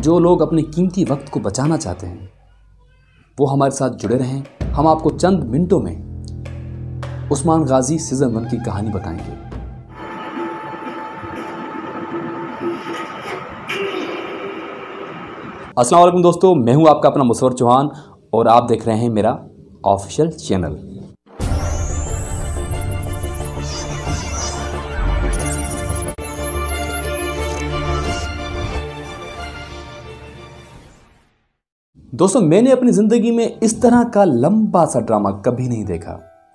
जो लोग अपने कीमती वक्त को बचाना चाहते हैं वो हमारे साथ जुड़े रहें। हम आपको चंद मिनटों में उस्मान गाजी सीजन 1 की कहानी बताएंगे। अस्सलाम वालेकुम दोस्तों, मैं हूं आपका अपना मुसव्वर चौहान और आप देख रहे हैं मेरा ऑफिशियल चैनल। दोस्तों, मैंने अपनी जिंदगी में इस तरह का लंबा सा ड्रामा कभी नहीं देखा,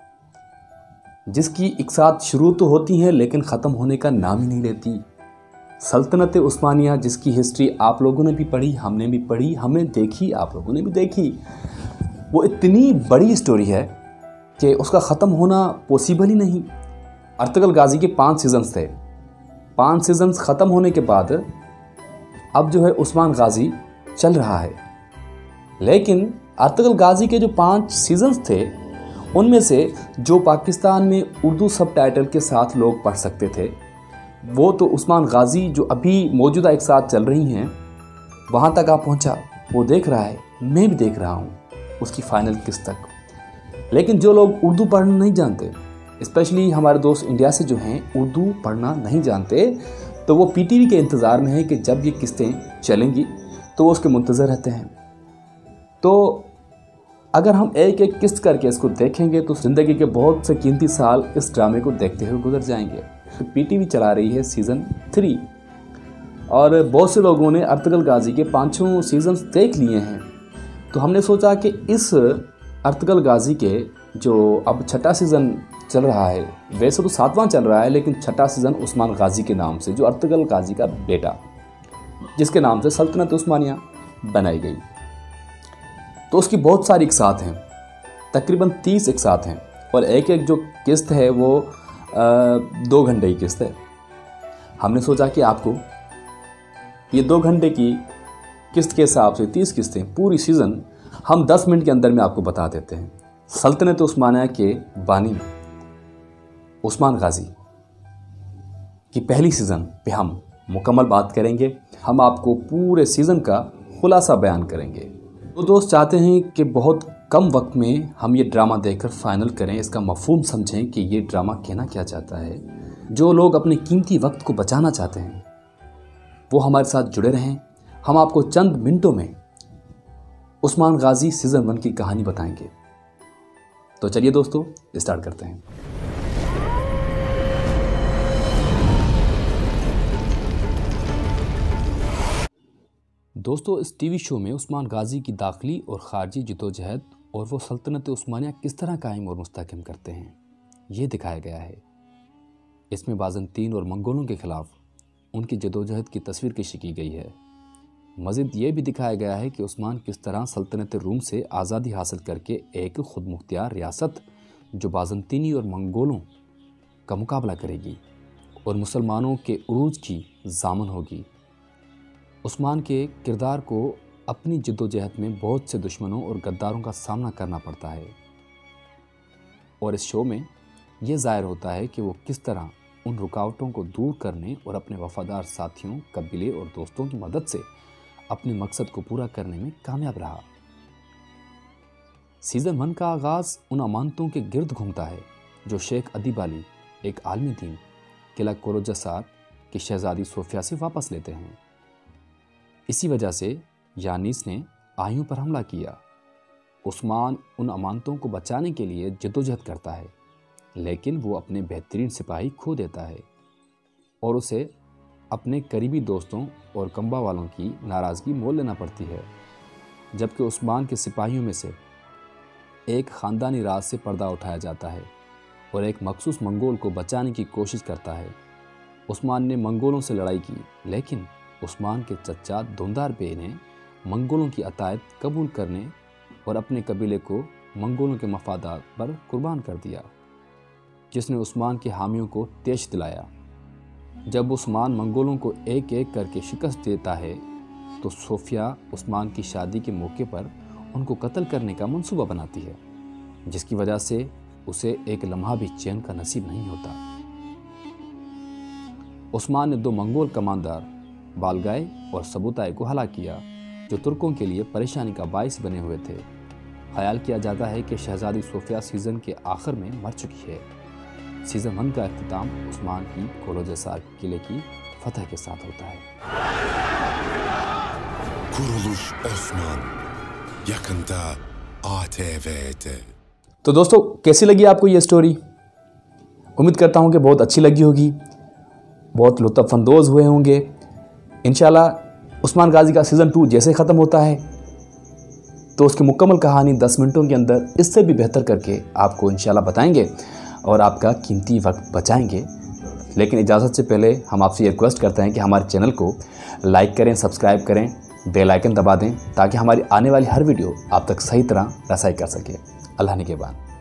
जिसकी एक साथ शुरू तो होती है लेकिन ख़त्म होने का नाम ही नहीं लेती। सल्तनत उस्मानिया, जिसकी हिस्ट्री आप लोगों ने भी पढ़ी, हमने भी पढ़ी, हमें देखी, आप लोगों ने भी देखी। वो इतनी बड़ी स्टोरी है कि उसका ख़त्म होना पॉसिबल ही नहीं। अर्तुगरुल गाजी के 5 सीजन्स थे। 5 सीजन्स ख़त्म होने के बाद अब जो है उस्मान गाजी चल रहा है। लेकिन अर्तुगरुल गाजी के जो 5 सीजन्स थे उनमें से जो पाकिस्तान में उर्दू सब टाइटल के साथ लोग पढ़ सकते थे वो तो उस्मान गाजी जो अभी मौजूदा एक साथ चल रही हैं वहाँ तक आप पहुँचा, वो देख रहा है, मैं भी देख रहा हूँ उसकी फ़ाइनल किस्त तक। लेकिन जो लोग उर्दू पढ़ना नहीं जानते, स्पेशली हमारे दोस्त इंडिया से जो हैं उर्दू पढ़ना नहीं जानते, तो वो पीटीवी के इंतज़ार में है कि जब ये किस्तें चलेंगी तो वो उसके मुंतज़र रहते हैं। तो अगर हम एक एक किस्त करके इसको देखेंगे तो ज़िंदगी के बहुत से कीमती साल इस ड्रामे को देखते हुए गुजर जाएंगे। तो पीटीवी चला रही है सीज़न 3 और बहुत से लोगों ने अर्तुगरुल गाजी के 5 सीजन्स देख लिए हैं। तो हमने सोचा कि इस अर्तुगरुल गाजी के जो अब 6ठा सीज़न चल रहा है, वैसे तो 7वां चल रहा है लेकिन 6ठा सीज़न उस्मान गाजी के नाम से, जो अर्तुगरुल गाजी का बेटा जिसके नाम से सल्तनत उस्मानिया बनाई गई, तो उसकी बहुत सारी इकसात हैं, तकरीबन 30 इकसात हैं और एक एक जो किस्त है वो 2 घंटे की किस्त है। हमने सोचा कि आपको ये 2 घंटे की किस्त के हिसाब से 30 किस्तें पूरी सीज़न हम 10 मिनट के अंदर में आपको बता देते हैं। सल्तनत उस्मानिया के बानी उस्मान गाजी की पहली सीज़न पे हम मुकम्मल बात करेंगे। हम आपको पूरे सीज़न का खुलासा बयान करेंगे। तो दोस्त चाहते हैं कि बहुत कम वक्त में हम ये ड्रामा देखकर फाइनल करें, इसका मफहूम समझें कि ये ड्रामा कहना क्या चाहता है। जो लोग अपने कीमती वक्त को बचाना चाहते हैं वो हमारे साथ जुड़े रहें। हम आपको चंद मिनटों में उस्मान गाजी सीजन 1 की कहानी बताएंगे। तो चलिए दोस्तों स्टार्ट करते हैं। दोस्तों, इस टीवी शो में उस्मान गाजी की दाखिली और ख़ारजी जदोजहद और वो सल्तनत उस्मानिया किस तरह कायम और मुस्तहकम करते हैं, ये दिखाया गया है। इसमें बाज़ंतीन और मंगोलों के ख़िलाफ़ उनकी जदोजहद की तस्वीर कशी की गई है। मज़ीद ये भी दिखाया गया है कि उस्मान किस तरह सल्तनत रूम से आज़ादी हासिल करके एक खुद मुख्तियार रियासत जो बाज़ंतीनी और मंगोलों का मुकाबला करेगी और मुसलमानों के उरूज की ज़ामन होगी। उस्मान के किरदार को अपनी जद्दोजहद में बहुत से दुश्मनों और गद्दारों का सामना करना पड़ता है और इस शो में यह ज़ाहिर होता है कि वो किस तरह उन रुकावटों को दूर करने और अपने वफ़ादार साथियों, कबीले और दोस्तों की मदद से अपने मकसद को पूरा करने में कामयाब रहा। सीज़न 1 का आगाज़ उन अमानतों के गिर्द घूमता है जो शेख अदीब अली, एक आलमी दीन, किला कोरोजसार की शहज़ादी सोफिया से वापस लेते हैं। इसी वजह से यानीस ने आयुं पर हमला किया। उस्मान उन अमानतों को बचाने के लिए जद्दोजहद करता है लेकिन वो अपने बेहतरीन सिपाही खो देता है और उसे अपने करीबी दोस्तों और कंबा वालों की नाराज़गी मोल लेना पड़ती है। जबकि उस्मान के सिपाहियों में से एक ख़ानदानी राज से पर्दा उठाया जाता है और एक मखसूस मंगोल को बचाने की कोशिश करता है। उस्मान ने मंगोलों से लड़ाई की लेकिन उस्मान के चचा धुंधार बे ने मंगोलों की अतायत कबूल करने और अपने कबीले को मंगोलों के मफादात पर कुर्बान कर दिया, जिसने उस्मान के हामियों को तेज दिलाया। जब उस्मान मंगोलों को एक एक करके शिकस्त देता है तो सोफिया उस्मान की शादी के मौके पर उनको कत्ल करने का मंसूबा बनाती है, जिसकी वजह से उसे एक लम्हा भी चैन का नसीब नहीं होता। उस्मान ने 2 मंगोल कमांडर बालगाय और सबूताय को हलाक किया, जो तुर्कों के लिए परेशानी का बाइस बने हुए थे। ख्याल किया जाता है कि शहजादी सोफिया सीज़न के आखिर में मर चुकी है। सीज़न 1 का अख्तिताम उस्मान की कोलोजसार किले की फतह के साथ होता है। Kuruluş Osman, yakında ATV'de। तो दोस्तों, कैसी लगी आपको ये स्टोरी? उम्मीद करता हूँ कि बहुत अच्छी लगी होगी, बहुत लुत्फ़अंदोज़ हुए होंगे। इंशाल्लाह उस्मान गाजी का सीज़न 2 जैसे ख़त्म होता है तो उसकी मुकम्मल कहानी 10 मिनटों के अंदर इससे भी बेहतर करके आपको इंशाल्लाह बताएंगे और आपका कीमती वक्त बचाएंगे। लेकिन इजाज़त से पहले हम आपसे रिक्वेस्ट करते हैं कि हमारे चैनल को लाइक करें, सब्सक्राइब करें, बेल आइकन दबा दें ताकि हमारी आने वाली हर वीडियो आप तक सही तरह रसाई कर सके। अल्लाह निगहबान।